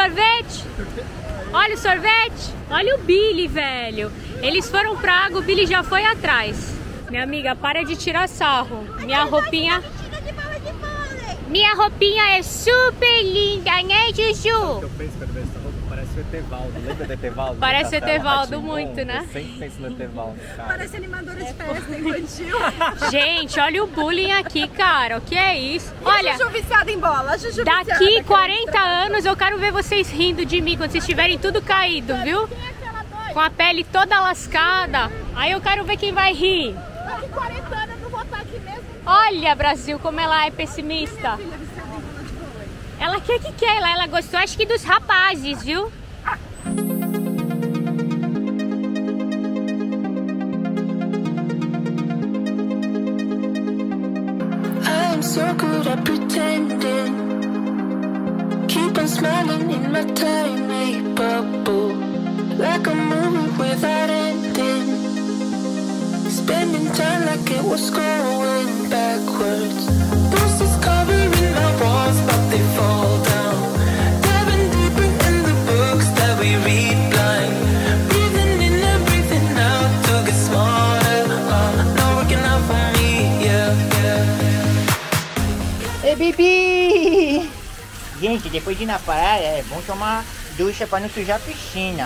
Speaker 1: sorvete? Olha o sorvete. Olha o Billy, velho. Eles foram pra água, o Billy já foi atrás. Minha amiga, para de tirar sarro. Minha roupinha... Minha roupinha é super linda, né, Juju?
Speaker 8: Eu penso quando vejo essa roupa, parece o Etevaldo. Lembra do Etevaldo?
Speaker 1: Parece o Etevaldo muito, né?
Speaker 8: Eu sempre penso no Etevaldo, cara.
Speaker 3: Parece animadora de festa infantil.
Speaker 1: Gente, olha o bullying aqui, cara. O que é isso? Olha,
Speaker 3: a Juju viciada em bola. A Juju
Speaker 1: daqui
Speaker 3: viciada,
Speaker 1: quarenta anos eu quero ver vocês rindo de mim quando vocês estiverem tudo caído, viu? Com a pele toda lascada. Aí eu quero ver quem vai rir.
Speaker 3: Daqui quarenta anos eu não vou estar aqui mesmo.
Speaker 1: Olha, Brasil, como ela é pessimista. Ela quer que quer, ela, ela gostou acho que dos rapazes, viu?
Speaker 10: I'm so good at pretending. Keep on smiling in my tiny bubble, like a movie without ending. Spending time like it was going backwards. Bruises covering my walls, but they fall down. Diving deeper in the books that we read blind. Breathing in and breathing out to get smarter. Uh, not working out for me, yeah, yeah.
Speaker 6: Ei, Bibi! Gente, depois de ir na praia, é bom tomar ducha pra não sujar a piscina.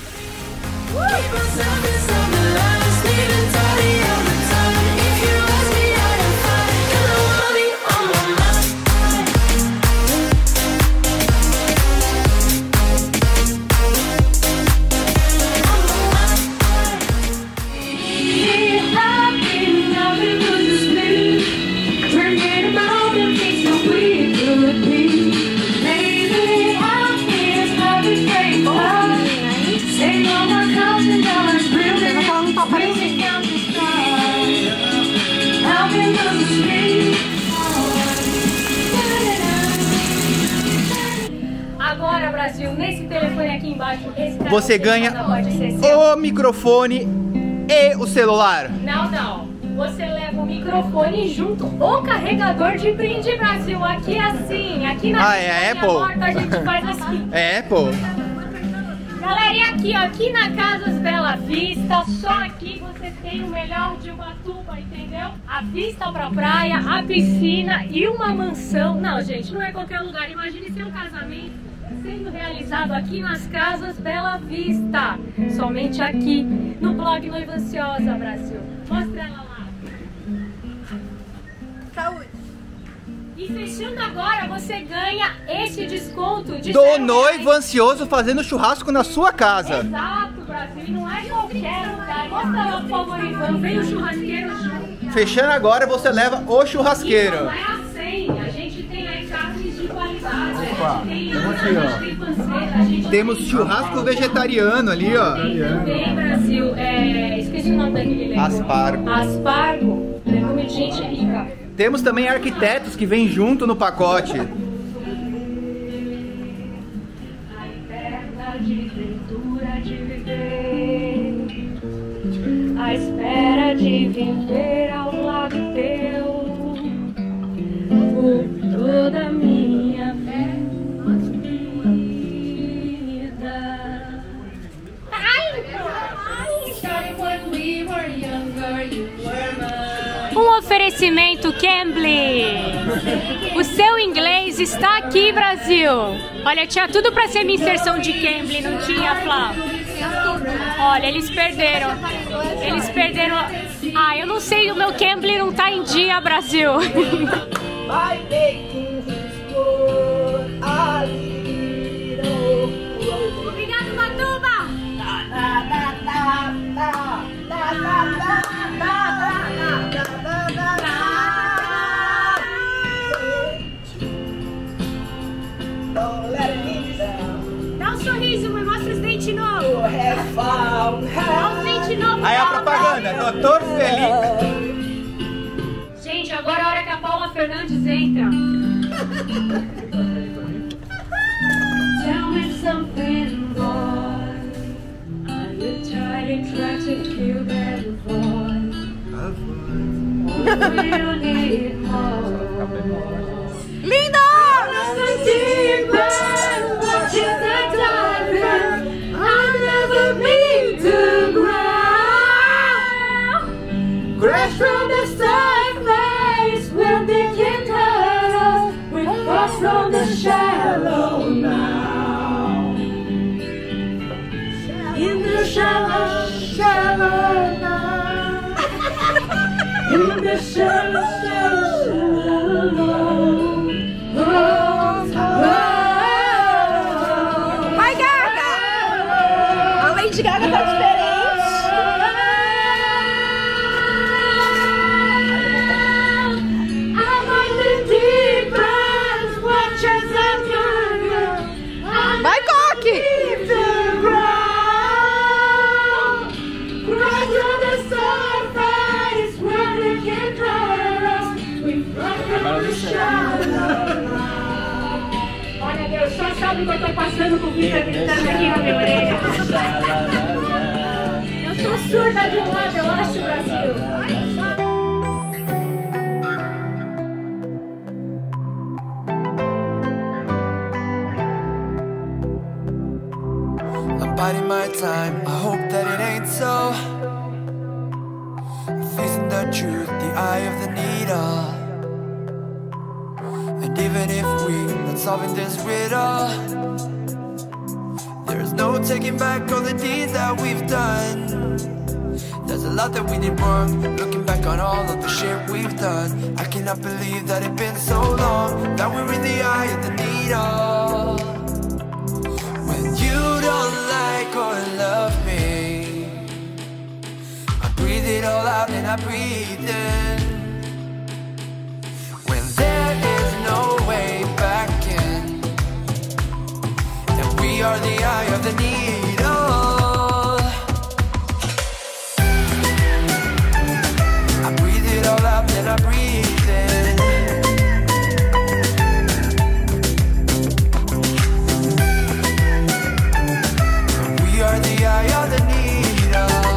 Speaker 1: Agora, Brasil, nesse telefone aqui embaixo, esse
Speaker 9: Você ganha
Speaker 1: pode ser seu.
Speaker 9: o microfone e o celular.
Speaker 1: Não, não. Você leva o microfone junto, o carregador de brinde, Brasil. Aqui é assim, aqui na
Speaker 9: Ah, é Apple?
Speaker 1: porta a gente faz assim.
Speaker 9: É Apple?
Speaker 1: Galerinha, aqui, ó, aqui na Casas Bela Vista, só aqui você tem o melhor de Ubatuba, entendeu? A vista pra praia, a piscina e uma mansão. Não, gente, não é qualquer lugar. Imagine seu casamento sendo realizado aqui nas Casas Bela Vista. Somente aqui, no blog Noiva Ansiosa, Brasil. Mostra ela lá.
Speaker 3: Saúde.
Speaker 1: E fechando agora, você ganha esse desconto de
Speaker 9: Do
Speaker 1: zero
Speaker 9: noivo
Speaker 1: reais.
Speaker 9: ansioso fazendo churrasco na sua casa.
Speaker 1: Exato, Brasil. E não é qualquer lugar. Mostra lá o favorito. Vem o churrasqueiro junto.
Speaker 9: Fechando agora, você leva o
Speaker 1: E
Speaker 9: churrasqueiro.
Speaker 1: não é a senha. A gente tem aí carnes de qualidade.
Speaker 9: Opa,
Speaker 1: a gente tem
Speaker 9: temos
Speaker 1: asa,
Speaker 9: aqui, ó.
Speaker 1: a gente tem panceta, a gente
Speaker 9: Temos
Speaker 1: tem...
Speaker 9: churrasco vegetariano ali, ó.
Speaker 1: Tem também, Brasil, é... esqueci o nome daquele legume.
Speaker 9: Aspargo.
Speaker 1: Aspargo. Legume de gente rica.
Speaker 9: Temos também arquitetos que vem junto no pacote.
Speaker 1: A eterna desventura de viver, a espera de viver ao lado teu, por toda a minha vida. Um oferecimento Cambly. O seu inglês está aqui, Brasil. Olha, tinha tudo para ser minha inserção de Cambly, não tinha, Flá? Olha, eles perderam. Eles perderam. Ah, eu não sei, o meu Cambly não tá em dia, Brasil. Obrigado, Matuba. Dá um sorriso, mãe, mostra os dentes novos. Dá os dentes novos.
Speaker 9: Aí a propaganda, doutor Felipe.
Speaker 1: Gente, agora é a hora que a Paula Fernandes entra. Tell me something, boy. Are you trying to kill that voice? Or do you need more?
Speaker 3: Linda!
Speaker 1: What you
Speaker 10: from the shallow now. In the shallow, shallow now. In the shallow, shallow now. Oh, oh.
Speaker 3: Vai, Gaga! A Lady Gaga tá diferente. Vai, Coque!
Speaker 10: Olha, Deus, só sabe que eu tô passando com o Vitor gritando aqui na minha orelha. Eu sou surda de um lado, eu acho, Brasil.
Speaker 11: Biding my time, I hope that it ain't so. Facing the truth, the eye of the needle. And even if we're not solving this riddle, there's no taking back all the deeds that we've done. There's a lot that we did wrong, looking back on all of the shit we've done. I cannot believe that it's been so long, that we're in the eye of the needle. When you don't like or love me, I breathe it all out and I breathe in. When there is no way back in, and we are the eye of the needle. I breathe it all out and I breathe in. We are the eye of the needle.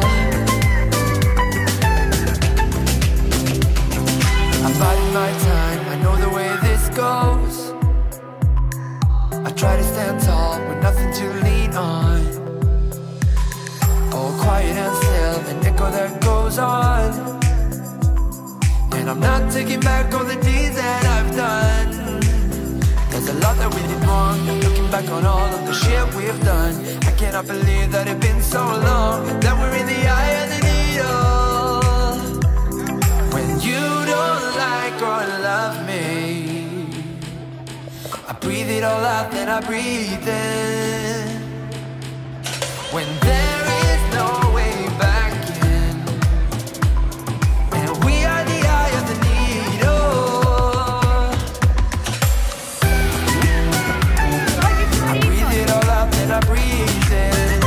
Speaker 11: I'm biding my time, I know the way this goes. I try to stand tall with nothing to lean on. All quiet and still, an echo that goes on. And I'm not taking back all the deeds that I've done. There's a lot that we did wrong, looking back on all of the shit we've done. I cannot believe that it's been so long, that we're in the eye of the needle. When you don't like or love me, I breathe it all out, then I breathe in. When there is no way back in, and we are the eye of the needle. I breathe it all out, then I breathe in.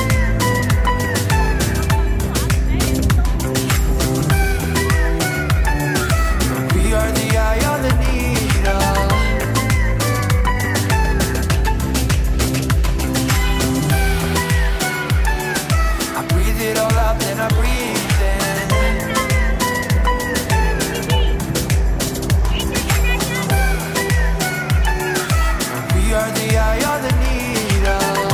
Speaker 11: We are the eye of the needle. I breathe it all out, then I breathe in. We are the eye of the needle.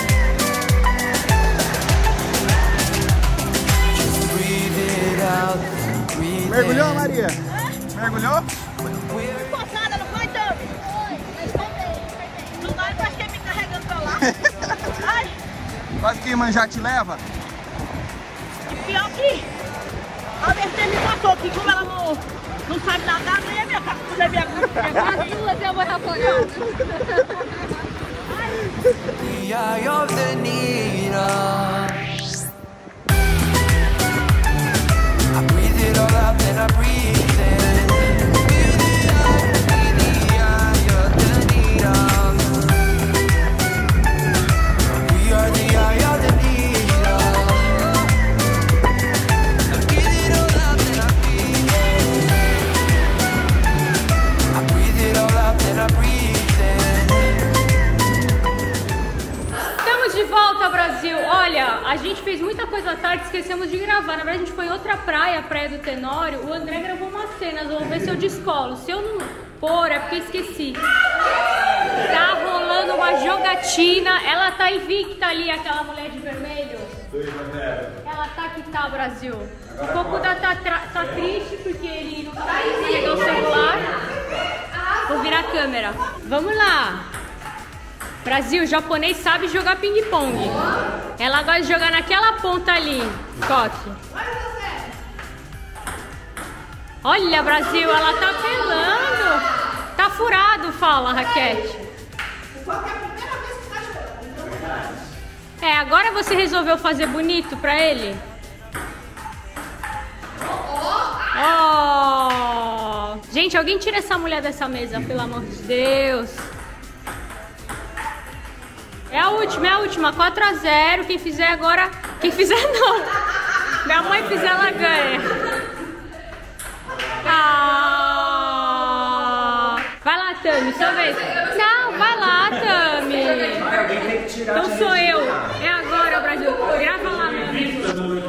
Speaker 11: Just breathe it out, then breathe
Speaker 9: Mergulhou,
Speaker 11: in.
Speaker 9: Maria? Mergulhou?
Speaker 3: Poçada, não foi, Tami? Foi. Não vai, pra que me carregando pra lá? Ai,
Speaker 9: Quase que Iemanjá te leva?
Speaker 3: e pior que a Mercedes me matou aqui, como ela não, não sabe nadar, nem a minha casa, não deve
Speaker 1: As duas eu vou afogada.
Speaker 11: The eye of the needle. I breathe it all out, then I breathe in. We're the eye, we're the eye of the needle. We are the eye of the needle. I breathe it all out, then I breathe in. I breathe it all out, then I breathe in.
Speaker 1: Estamos de volta, Brasil. Olha, a gente fez muita coisa à tarde, esquecemos de gravar. Na verdade, a gente foi em outra praia, a Praia do Tenório. O André gravou umas cenas, vamos ver se eu descolo. Se eu não pôr, é porque esqueci. Tá rolando uma jogatina. Ela tá invicta ali, aquela mulher de vermelho. Ela tá que tá, Brasil. O Cocuda tá, tá triste porque ele não tá conseguindo pegar o celular. Vou virar a câmera. Vamos lá. Brasil, o japonês sabe jogar ping-pong. Ela gosta de jogar naquela ponta ali, Coque. Olha, Brasil, ela tá apelando. Tá furado, fala, raquete. É, agora você resolveu fazer bonito pra ele? Oh! Gente, alguém tira essa mulher dessa mesa, pelo amor de Deus. É a última, é a última, quatro a zero. Quem fizer agora... Quem fizer não. Minha mãe fizer, ela ganha. Ah. Vai lá, Tami, sua vez. Não, vai lá, Tami. Então sou eu. É agora, Brasil. Grava lá, meu amigo.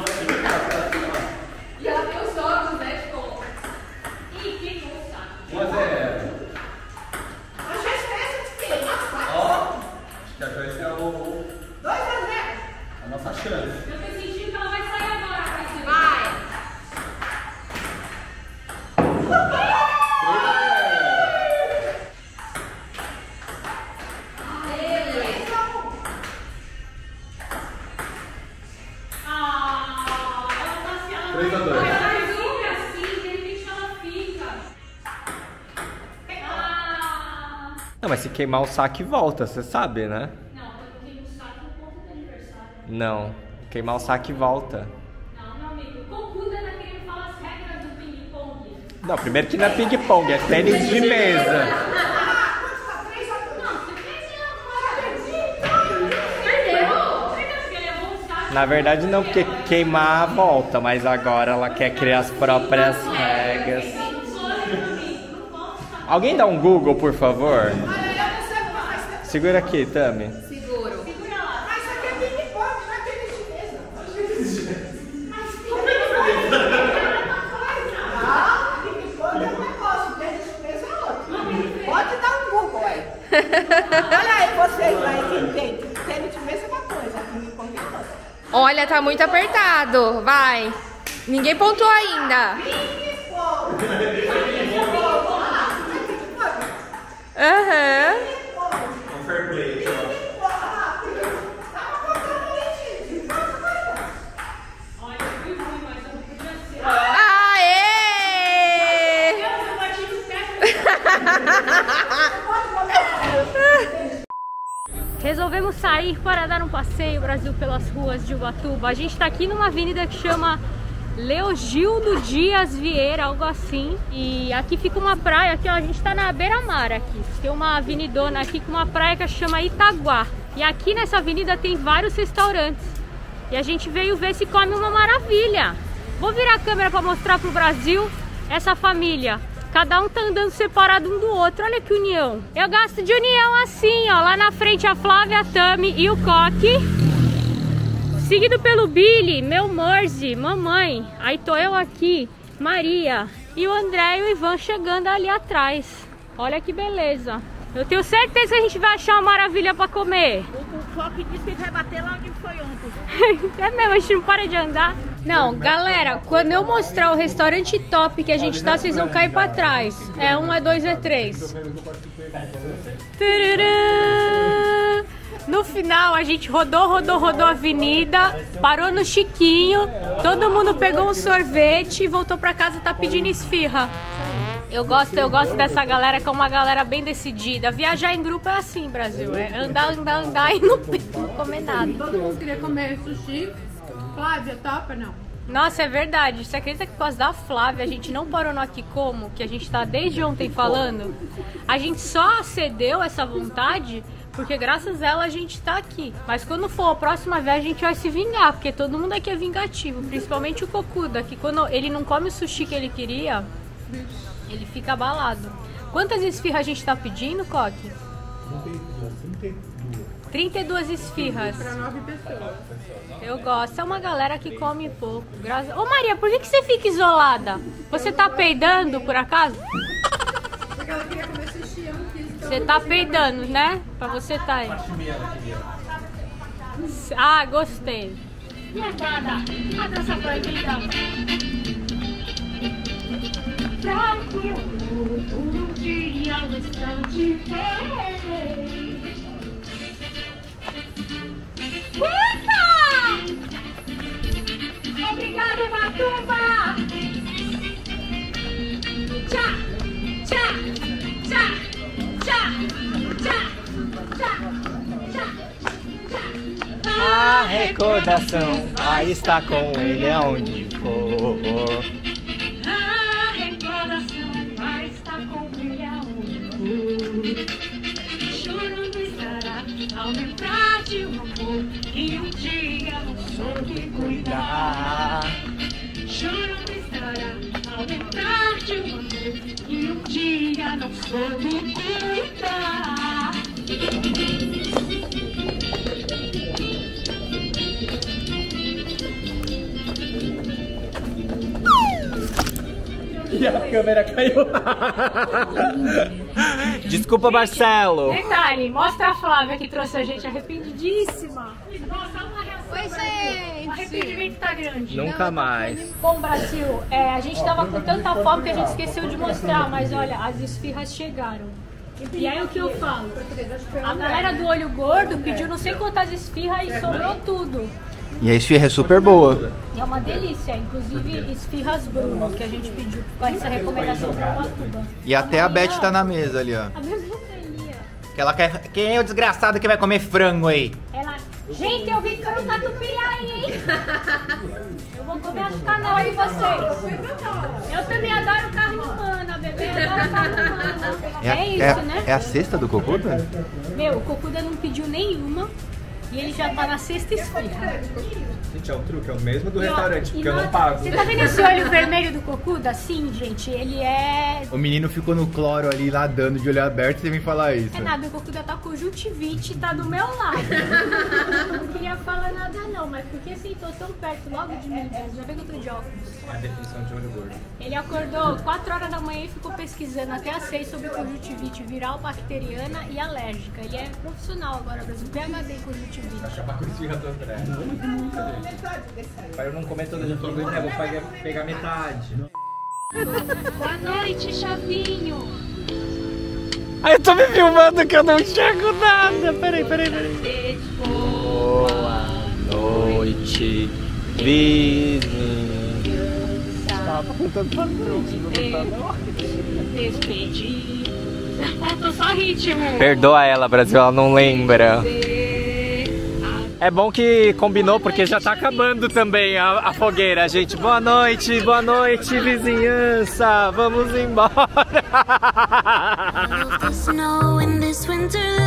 Speaker 1: E ela tem os olhos, né, de como? Ih, quem não sabe? um a zero. Mas já esquece de quê? Ó.
Speaker 2: Já conhece o...
Speaker 3: dois a zero.
Speaker 2: A nossa chance.
Speaker 1: Eu tô sentindo que ela vai sair agora, Brasil. Vai!
Speaker 2: três a dois.
Speaker 8: Não, mas se queimar o saque volta, você sabe, né?
Speaker 1: Não, eu queimo o saque no ponto do aniversário.
Speaker 8: Não, queimar o saque volta.
Speaker 1: Não, meu amigo, o Cocuda tá querendo falar as regras do ping-pong.
Speaker 8: Não, primeiro que não é ping-pong, é tênis de mesa. Na verdade não, porque queimar volta, mas agora ela quer criar as próprias regras. Alguém dá um Google, por favor? Segura aqui, Tami.
Speaker 1: Seguro.
Speaker 3: Segura lá. Mas isso aqui é ping-pong, não é tênis de mesa. Mas ping-pong é um negócio, tênis de mesa é outro. Pode dar um Google aí. Olha aí vocês aí que entendem. Tênis de mesa é uma coisa, ping-pong é outra.
Speaker 12: Olha, tá muito apertado. Vai. Ninguém pontuou ainda. Aham.
Speaker 2: Um fair play.
Speaker 12: Aê!
Speaker 1: Resolvemos sair para dar um passeio, Brasil, pelas ruas de Ubatuba. A gente tá aqui numa avenida que chama Leogildo Dias Vieira, algo assim. E aqui fica uma praia, aqui ó, a gente tá na beira-mar aqui. Tem uma avenidona aqui com uma praia que chama Itaguá. E aqui nessa avenida tem vários restaurantes. E a gente veio ver se come uma maravilha. Vou virar a câmera para mostrar pro Brasil essa família. Cada um tá andando separado um do outro, olha que união. Eu gosto de união assim, ó. Lá na frente a Flávia, a Tami e o Coque. Seguido pelo Billy, meu Morse, mamãe. Aí tô eu aqui, Maria. E o André e o Ivan chegando ali atrás. Olha que beleza. Eu tenho certeza que a gente vai achar uma maravilha pra comer.
Speaker 3: O Coque disse que ele vai bater lá onde foi ontem.
Speaker 1: É mesmo, a gente não para de andar. Não, galera, quando eu mostrar o restaurante top que a gente tá, vocês vão cair pra trás. É um, é dois, é três. Tcharam! No final a gente rodou, rodou, rodou a avenida, parou no Chiquinho, todo mundo pegou um sorvete e voltou pra casa, tá pedindo esfirra. Eu gosto, eu gosto dessa galera, que é uma galera bem decidida. Viajar em grupo é assim, Brasil, é andar, andar, andar e não, não comer nada.
Speaker 13: Todo mundo queria comer sushi. Flávia, topa não?
Speaker 1: Nossa, é verdade. Você acredita que por causa da Flávia a gente não parou no Aqui Como, que a gente tá desde ontem falando? A gente só cedeu essa vontade porque graças a ela a gente tá aqui. Mas quando for a próxima vez a gente vai se vingar, porque todo mundo aqui é vingativo, principalmente o Cocuda, que quando ele não come o sushi que ele queria, ele fica abalado. Quantas esfirras a gente tá pedindo, Coque? trinta e duas esfirras.
Speaker 13: Pra nove pessoas.
Speaker 1: Eu gosto. É uma galera que come pouco. Graças... Ô Maria, por que, que você fica isolada? Você tá peidando, por acaso?
Speaker 13: Porque ela queria comer sushi, eu não quis.
Speaker 1: Você tá peidando, né? Pra você tá aí. Ah, gostei. E a Dada? Cadê essa coisa,
Speaker 10: pra que amor por um dia ao instante fez. Ufa! Obrigada, Matuba! Tchá, tchá, tchá, tchá, tchá, tchá, tchá.
Speaker 8: A recordação aí está com ele aonde for.
Speaker 10: A recordação vai estar com ele aonde for. Chorando estará ao lembrar de um amor que um dia não soube cuidar. Chorando estará ao lembrar de um amor que um dia não soube cuidar.
Speaker 8: E a câmera caiu. Desculpa, Marcelo.
Speaker 1: Detalhe, mostra a Flávia que trouxe a gente arrependidíssima.
Speaker 13: Oi, gente.
Speaker 1: O arrependimento tá grande.
Speaker 8: Nunca mais.
Speaker 1: Bom, Brasil, é, a gente tava com tanta fome que a gente esqueceu de mostrar, mas olha, as esfirras chegaram. E aí o que eu falo? A galera do olho gordo pediu não sei quantas esfirras e sobrou tudo.
Speaker 9: E a esfirra é super boa.
Speaker 1: E é uma delícia, inclusive esfirras Bruno, que a gente pediu com essa recomendação para Ubatuba.
Speaker 9: E até a Beth tá na mesa ali, ó.
Speaker 1: A mesma ali, ó.
Speaker 9: Que ela quer... Quem é o desgraçado que vai comer frango aí?
Speaker 1: Ela, gente, eu vi que eu não catupiry aí, hein? Eu vou comer as canal de vocês. Eu também adoro carne humana, bebê, adoro carne humana. É, é isso,
Speaker 9: é,
Speaker 1: né?
Speaker 9: É a cesta do Cocuda?
Speaker 1: Meu, o Cocuda não pediu nenhuma. E ele já tá na sexta esfirra.
Speaker 2: Gente, é um truque, é o mesmo do
Speaker 1: E, ó,
Speaker 2: restaurante,
Speaker 1: e
Speaker 2: porque eu
Speaker 1: na-
Speaker 2: não pago.
Speaker 1: Você tá vendo esse olho vermelho do Cocuda? Sim, gente, ele é...
Speaker 9: O menino ficou no cloro ali, ladando de olho aberto, e você vem falar isso.
Speaker 1: É nada, o Cocuda tá com conjuntivite e tá do meu lado. Eu não queria falar nada não, mas porque sentou tão perto logo de mim, já veio que eu tô de óculos.
Speaker 2: É a definição de olho gordo.
Speaker 1: Ele acordou quatro horas da manhã e ficou pesquisando até às seis sobre conjuntivite viral, bacteriana e alérgica. Ele é profissional agora, Brasil, P H D em conjuntivite.
Speaker 2: Acabar com esfirra do André. Para eu não comer toda a gente, eu vou pegar, pegar metade.
Speaker 10: Boa noite, Chavinho.
Speaker 8: Ai, eu tô me filmando que eu não enxergo nada. Peraí, peraí, peraí. Boa noite, vizinho. Tava cantando pra
Speaker 10: Despedir. Faltou só ritmo.
Speaker 8: Perdoa ela, Brasil, ela não lembra. É bom que combinou porque já tá acabando também a, a fogueira, gente. Boa noite, boa noite, vizinhança. Vamos embora.
Speaker 4: Snow in this winter